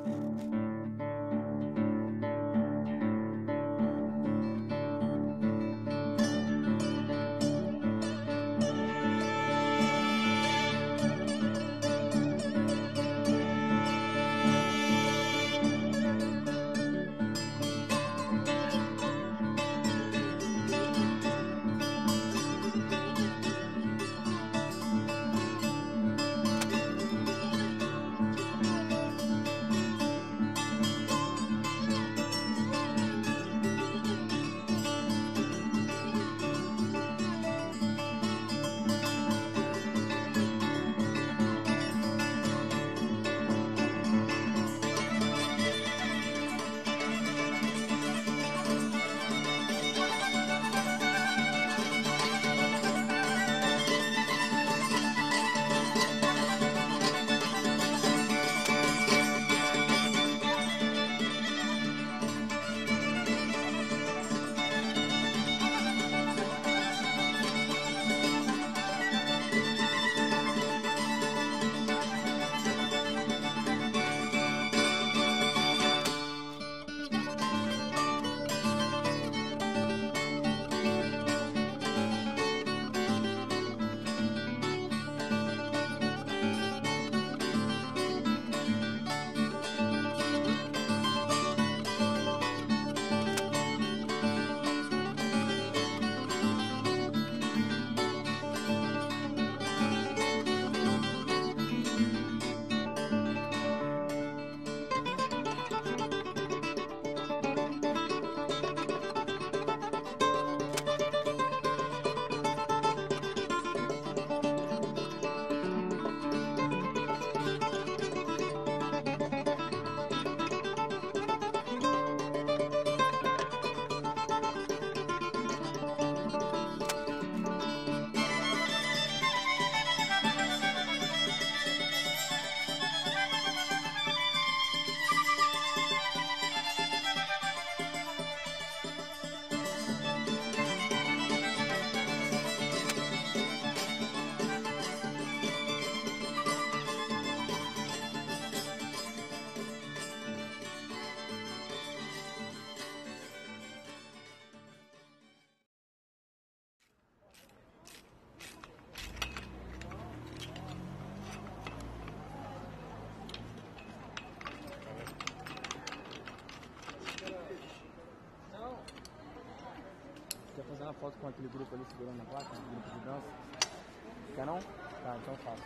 Quer fazer uma foto com aquele grupo ali segurando a placa, um grupo de dança? Quer não? Tá, então faço.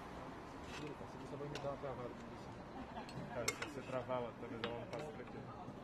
Você só vai me dar uma travada. Cara, se você travar, talvez ela não passe pra aqui.